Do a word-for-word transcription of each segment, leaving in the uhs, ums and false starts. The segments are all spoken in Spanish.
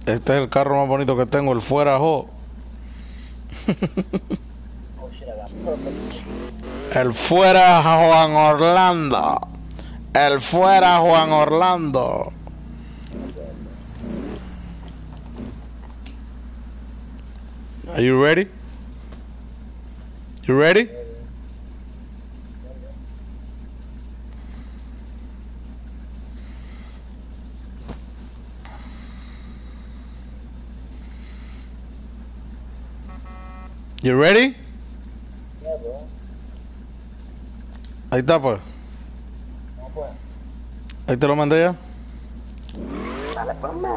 Este es el carro más bonito que tengo, el Fuera Jo. Oh shit, I got purple. El Fuera Juan Orlando. El Fuera Juan Orlando. Are you ready? You ready? You ready? Yeah, bro. Ahí está, pues. No puedo. Ahí te lo mandé ya. Dale, ponme.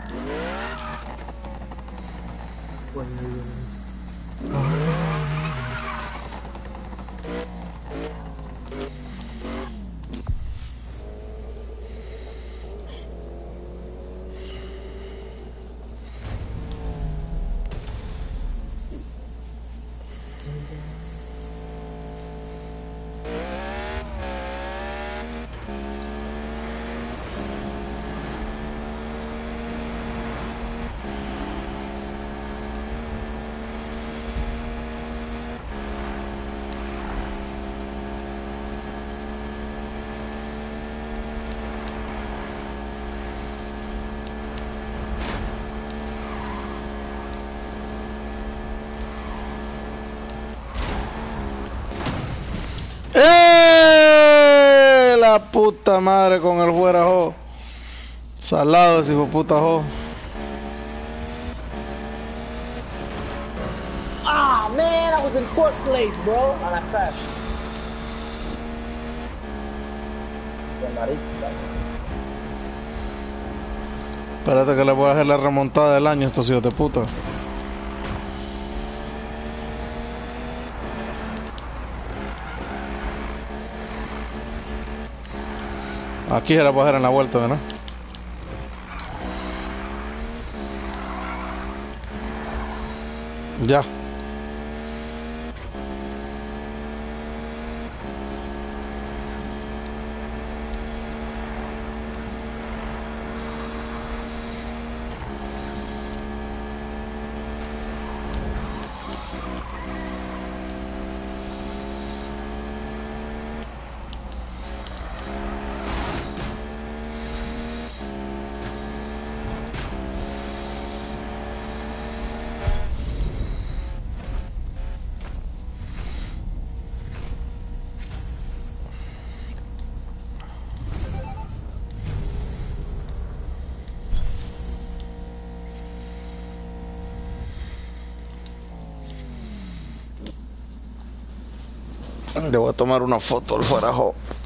¡Eh! La puta madre con el Fuera Jo. Salado ese hijo de puta Jo. Ah, man, I was in court place, bro. And I crashed. Espérate que le voy a hacer la remontada del año a estos hijos de puta. Aquí se la voy a hacer en la vuelta, ¿verdad? Ya. Le voy a tomar una foto al Fuera Jo.